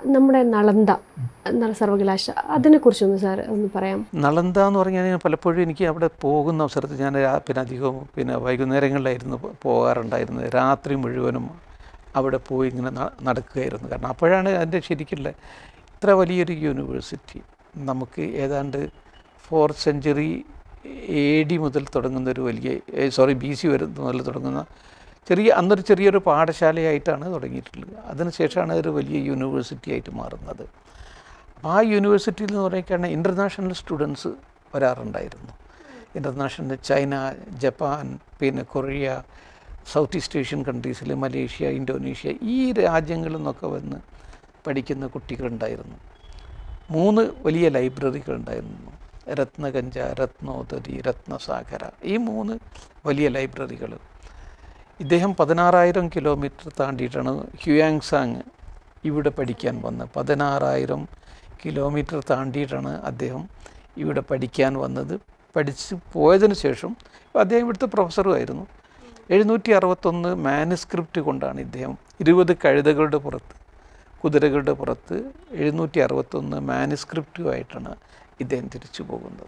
നമ്മുടെ നളന്ദ സർവകലാശാല അതിനെക്കുറിച്ചൊന്ന് സാർ ഒന്ന് പറയാം. നളന്ദ എന്ന് പറഞ്ഞാൽ പലപ്പോഴും എനിക്ക് അവിടെ പോകുന്ന അവസരത്തിൽ ഞാൻ പിന്നെ അധികവും പിന്നെ വൈകുന്നേരങ്ങളിലായിരുന്നു പോകാറുണ്ടായിരുന്നത്. രാത്രി മുഴുവനും അവിടെ പോയി ഇങ്ങനെ നടക്കുകയായിരുന്നു. കാരണം അപ്പോഴാണ് അതിൻ്റെ ശരിക്കുള്ള ഇത്ര വലിയൊരു യൂണിവേഴ്സിറ്റി നമുക്ക് ഏതാണ്ട് 4th century AD മുതൽ തുടങ്ങുന്ന ഒരു വലിയ BC മുതൽ തുടങ്ങുന്ന അന്നൊരു ചെറിയൊരു പാഠശാലയായിട്ടാണ് തുടങ്ങിയിട്ടുള്ളത്. അതിനുശേഷമാണ് ഒരു വലിയ യൂണിവേഴ്സിറ്റി ആയിട്ട് മാറുന്നത്. ആ യൂണിവേഴ്സിറ്റിയിൽ എന്ന് പറയുകയാണ് ഇൻ്റർനാഷണൽ സ്റ്റുഡൻസ് വരാറുണ്ടായിരുന്നു. ഇൻ്റർനാഷണൽ ചൈന, ജപ്പാൻ, പിന്നെ കൊറിയ, സൗത്ത് ഈസ്റ്റ് ഏഷ്യൻ കൺട്രീസിൽ മലേഷ്യ, ഇന്തോനേഷ്യ ഈ രാജ്യങ്ങളിൽ നിന്നൊക്കെ വന്ന് പഠിക്കുന്ന കുട്ടികളുണ്ടായിരുന്നു. 3 വലിയ ലൈബ്രറികളുണ്ടായിരുന്നു. രത്നഗഞ്ച, രത്നോദരി, രത്നസാഗര ഈ 3 വലിയ ലൈബ്രറികൾ. ഇദ്ദേഹം 16,000 കിലോമീറ്റർ താണ്ടിയിട്ടാണ് ഹ്യുയാങ്സാങ് ഇവിടെ പഠിക്കാൻ വന്നത്. 16,000 കിലോമീറ്റർ താണ്ടിയിട്ടാണ് അദ്ദേഹം ഇവിടെ പഠിക്കാൻ വന്നത്. പഠിച്ച് പോയതിന് ശേഷം അദ്ദേഹം ഇവിടുത്തെ പ്രൊഫസറുമായിരുന്നു. 761 മാനുസ്ക്രിപ്റ്റ് കൊണ്ടാണ് ഇദ്ദേഹം 20 കഴുതകളുടെ പുറത്ത്, കുതിരകളുടെ പുറത്ത് 761 മാനുസ്ക്രിപ്റ്റുമായിട്ടാണ് ഇദ്ദേഹം തിരിച്ചു പോകുന്നത്.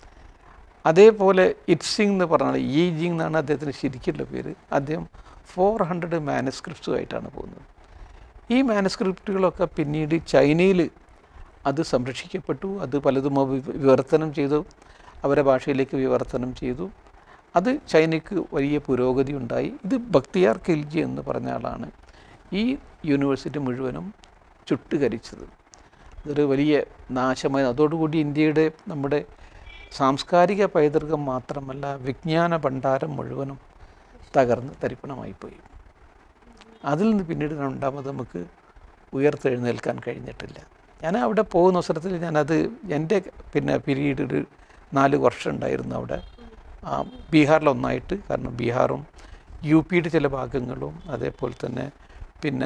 അതേപോലെ ഇറ്റ്സിംഗ് എന്ന് പറഞ്ഞാൽ യീജിങ് എന്നാണ് അദ്ദേഹത്തിന് ശരിക്കുള്ള പേര്. അദ്ദേഹം 400 മാനുസ്ക്രിപ്റ്റ്സുമായിട്ടാണ് പോകുന്നത്. ഈ മാനുസ്ക്രിപ്റ്റുകളൊക്കെ പിന്നീട് ചൈനയിൽ അത് സംരക്ഷിക്കപ്പെട്ടു. അത് പലതും വിവർത്തനം ചെയ്തു, അവരുടെ ഭാഷയിലേക്ക് വിവർത്തനം ചെയ്തു. അത് ചൈനയ്ക്ക് വലിയ പുരോഗതി ഉണ്ടായി. ഇത് ബക്തിയാർ ഖിൽജി എന്ന് പറഞ്ഞ ആളാണ് ഈ യൂണിവേഴ്സിറ്റി മുഴുവനും ചുട്ടുകരിച്ചത്. ഇതൊരു വലിയ നാശമായി. അതോടുകൂടി ഇന്ത്യയുടെ നമ്മുടെ സാംസ്കാരിക പൈതൃകം മാത്രമല്ല വിജ്ഞാന ഭണ്ഡാരം മുഴുവനും തകർന്ന് തരിപ്പണമായിപ്പോയി. അതിൽ നിന്ന് പിന്നീട് രണ്ടാമത് നമുക്ക് ഉയർത്തെഴുന്നേൽക്കാൻ കഴിഞ്ഞിട്ടില്ല. ഞാൻ അവിടെ പോകുന്ന അവസരത്തിൽ ഞാനത് എൻ്റെ പിന്നെ പീരീഡ് ഒരു 4 വർഷം ഉണ്ടായിരുന്നു അവിടെ, ബീഹാറിലൊന്നായിട്ട്. കാരണം ബീഹാറും UPയുടെ ചില ഭാഗങ്ങളും അതേപോലെ തന്നെ പിന്നെ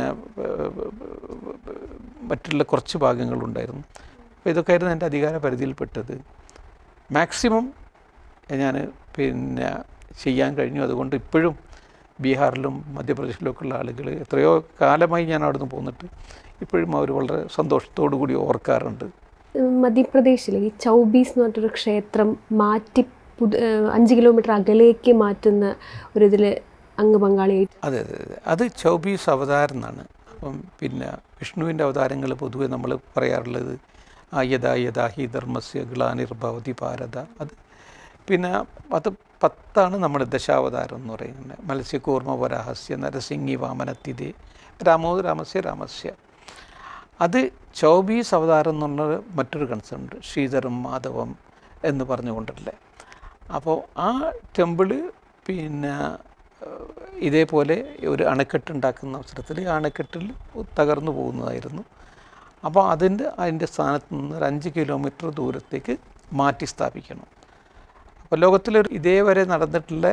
മറ്റുള്ള കുറച്ച് ഭാഗങ്ങളുണ്ടായിരുന്നു. അപ്പോൾ ഇതൊക്കെ ആയിരുന്നു എൻ്റെ അധികാര പരിധിയിൽപ്പെട്ടത്. മാക്സിമം ഞാൻ പിന്നെ ചെയ്യാൻ കഴിഞ്ഞു. അതുകൊണ്ട് ഇപ്പോഴും ബീഹാറിലും മധ്യപ്രദേശിലൊക്കെ ഉള്ള ആളുകൾ എത്രയോ കാലമായി ഞാൻ അവിടെ നിന്ന് പോന്നിട്ട് ഇപ്പോഴും അവർ വളരെ സന്തോഷത്തോടു കൂടി ഓർക്കാറുണ്ട്. മധ്യപ്രദേശിലെ ഈ ചൗബീസ് എന്ന് പറഞ്ഞൊരു ക്ഷേത്രം മാറ്റി 5 കിലോമീറ്റർ അകലേക്ക് മാറ്റുന്ന ഒരു ഇതിൽ അങ്ങ് പങ്കാളിയായിട്ട്. അതെ അതെ അതെ, അത് ചൗബീസ് അവതാരം എന്നാണ്. അപ്പം പിന്നെ വിഷ്ണുവിൻ്റെ അവതാരങ്ങൾ പൊതുവെ നമ്മൾ പറയാറുള്ളത് യഥാ യഥാ ഹി ധർമ്മസ്യ ഗ്ലാനിർഭവതി ഭാരത. അത് പിന്നെ അത് 10 നമ്മുടെ ദശാവതാരം എന്ന് പറയുന്നത്. മത്സ്യകൂർമ്മ വരാഹസ്യ നരസിംഹി വാമനത്തിതേ രാമോ രാമസ്യ രാമസ്യ. അത് ചൗബീസ് അവതാരം എന്നുള്ള മറ്റൊരു കൺസെപ്റ്റ്, ശ്രീധരം മാധവം എന്ന് പറഞ്ഞുകൊണ്ടല്ലേ. അപ്പോൾ ആ ടെമ്പിള് പിന്നെ ഇതേപോലെ ഒരു അണക്കെട്ടുണ്ടാക്കുന്ന അവസരത്തിൽ ആ അണക്കെട്ടിൽ തകർന്നു പോകുന്നതായിരുന്നു. അപ്പോൾ അതിൻ്റെ സ്ഥാനത്ത് നിന്ന് ഒരു 5 കിലോമീറ്റർ ദൂരത്തേക്ക് മാറ്റി സ്ഥാപിക്കണം. അപ്പോൾ ലോകത്തിൽ ഇതേവരെ നടന്നിട്ടുള്ള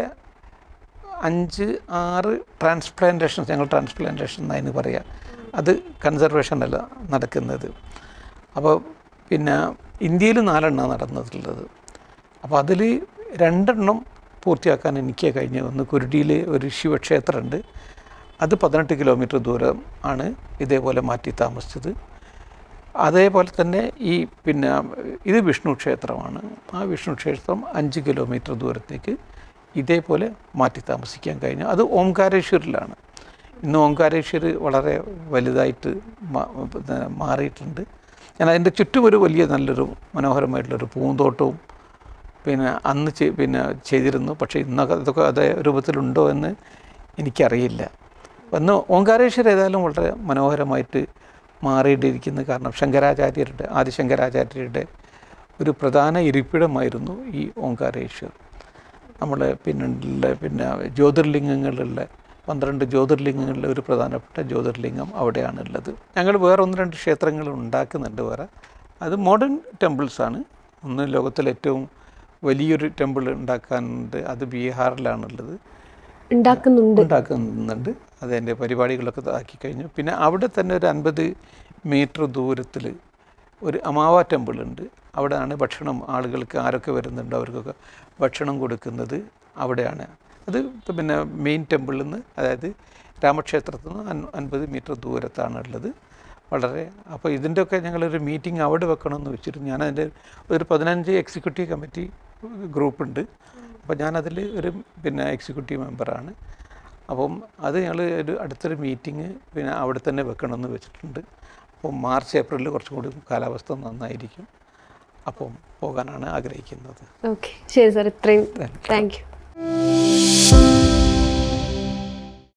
5-6 ട്രാൻസ്പ്ലാന്റേഷൻസ്, ഞങ്ങൾ ട്രാൻസ്പ്ലാന്റേഷൻ എന്നതിന് പറയാം, അത് കൺസർവേഷനല്ല നടക്കുന്നത്. അപ്പോൾ പിന്നെ ഇന്ത്യയിൽ 4 നടന്നിട്ടുള്ളത്. അപ്പോൾ അതിൽ 2 പൂർത്തിയാക്കാൻ എനിക്ക് കഴിഞ്ഞു. ഒന്ന് കുരുടിയിൽ ഒരു ശിവക്ഷേത്രമുണ്ട്, അത് 18 കിലോമീറ്റർ ദൂരം ആണ് ഇതേപോലെ മാറ്റി താമസിച്ചത്. അതേപോലെ തന്നെ ഈ പിന്നെ ഇത് വിഷ്ണു ക്ഷേത്രമാണ്. ആ വിഷ്ണു ക്ഷേത്രം 5 കിലോമീറ്റർ ദൂരത്തേക്ക് ഇതേപോലെ മാറ്റി താമസിക്കാൻ കഴിഞ്ഞു. അത് ഓംകാരേശ്വരിലാണ്. ഇന്ന് ഓംകാരേശ്വർ വളരെ വലുതായിട്ട് മാറിയിട്ടുണ്ട്. ഞാൻ അതിൻ്റെ ചുറ്റും ഒരു വലിയ നല്ലൊരു മനോഹരമായിട്ടുള്ളൊരു പൂന്തോട്ടവും പിന്നെ അന്ന് ചെയ്തിരുന്നു. പക്ഷേ ഇന്നൊക്കെ ഇതൊക്കെ അതേ രൂപത്തിലുണ്ടോ എന്ന് എനിക്കറിയില്ല. അന്ന് ഓംകാരേശ്വർ ഏതായാലും വളരെ മനോഹരമായിട്ട് മാറിയിട്ടിരിക്കുന്നത്. കാരണം ആദിശങ്കരാചാര്യരുടെ ഒരു പ്രധാന ഇരിപ്പിടമായിരുന്നു ഈ ഓംകാരേശ്വർ. നമ്മളെ പിന്നെ ജ്യോതിർലിംഗങ്ങളുള്ള 12 ജ്യോതിർലിംഗങ്ങളിലെ ഒരു പ്രധാനപ്പെട്ട ജ്യോതിർലിംഗം അവിടെയാണുള്ളത്. ഞങ്ങൾ വേറെ 1-2 ക്ഷേത്രങ്ങൾ ഉണ്ടാക്കുന്നുണ്ട് വേറെ. അത് മോഡേൺ ടെമ്പിൾസാണ്. ഒന്ന് ലോകത്തിലെ ഏറ്റവും വലിയൊരു ടെമ്പിൾ ഉണ്ടാക്കാനുണ്ട്, അത് ബീഹാറിലാണുള്ളത്. ഉണ്ടാക്കുന്നുണ്ട്. അതിൻ്റെ പരിപാടികളൊക്കെ ആക്കി കഴിഞ്ഞു. പിന്നെ അവിടെ തന്നെ ഒരു 50 മീറ്റർ ദൂരത്തിൽ ഒരു അമാവ ടെമ്പിളുണ്ട്. അവിടെയാണ് ഭക്ഷണം ആളുകൾക്ക് ആരൊക്കെ വരുന്നുണ്ടോ അവർക്കൊക്കെ ഭക്ഷണം കൊടുക്കുന്നത് അവിടെയാണ്. അത് പിന്നെ മെയിൻ ടെമ്പിളിൽ നിന്ന്, അതായത് രാമക്ഷേത്രത്തിൽ നിന്ന് 50 മീറ്റർ ദൂരത്താണ് ഉള്ളത്. വളരെ. അപ്പോൾ ഇതിൻ്റെയൊക്കെ ഞങ്ങളൊരു മീറ്റിംഗ് അവിടെ വെക്കണമെന്ന് വെച്ചിട്ട് ഞാനതിൻ്റെ ഒരു 15 എക്സിക്യൂട്ടീവ് കമ്മിറ്റി ഗ്രൂപ്പുണ്ട്. അപ്പോൾ ഞാനതിൽ ഒരു എക്സിക്യൂട്ടീവ് മെമ്പറാണ്. അപ്പം അത് ഞങ്ങൾ ഒരു അടുത്തൊരു മീറ്റിംഗ് അവിടെ തന്നെ വെക്കണമെന്ന് വെച്ചിട്ടുണ്ട്. അപ്പം മാർച്ച് ഏപ്രിലിൽ കുറച്ചും കൂടി കാലാവസ്ഥ നന്നായിരിക്കും. അപ്പം പോകാനാണ് ആഗ്രഹിക്കുന്നത്. ഓക്കെ, ശരി സാർ, ഇത്രയും താങ്ക് യു.